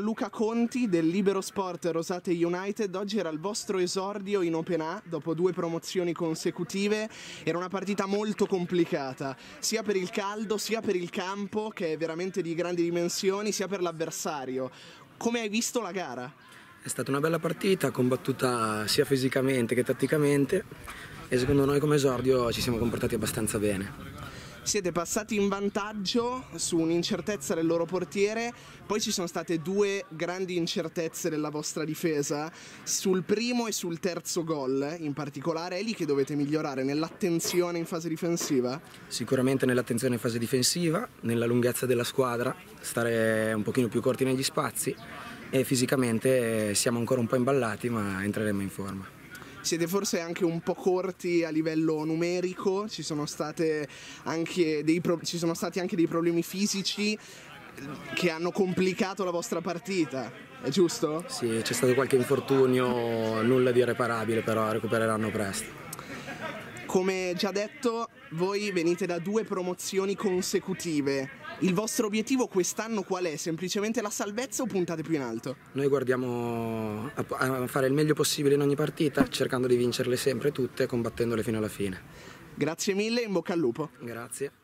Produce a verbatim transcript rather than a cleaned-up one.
Luca Conti del Libero Sport Rosate United. Oggi era il vostro esordio in Open A dopo due promozioni consecutive. Era una partita molto complicata, sia per il caldo, sia per il campo, che è veramente di grandi dimensioni, sia per l'avversario. Come hai visto la gara? È stata una bella partita, combattuta sia fisicamente che tatticamente, e secondo noi come esordio ci siamo comportati abbastanza bene. Siete passati in vantaggio su un'incertezza del loro portiere, poi ci sono state due grandi incertezze della vostra difesa, sul primo e sul terzo gol in particolare. È lì che dovete migliorare, nell'attenzione in fase difensiva? Sicuramente nell'attenzione in fase difensiva, nella lunghezza della squadra, stare un pochino più corti negli spazi, e fisicamente siamo ancora un po' imballati, ma entreremo in forma. Siete forse anche un po' corti a livello numerico, ci sono, state anche dei pro- ci sono stati anche dei problemi fisici che hanno complicato la vostra partita, è giusto? Sì, c'è stato qualche infortunio, nulla di irreparabile, però recupereranno presto. Come già detto, voi venite da due promozioni consecutive. Il vostro obiettivo quest'anno qual è? Semplicemente la salvezza o puntate più in alto? Noi guardiamo a fare il meglio possibile in ogni partita, cercando di vincerle sempre tutte, combattendole fino alla fine. Grazie mille e in bocca al lupo. Grazie.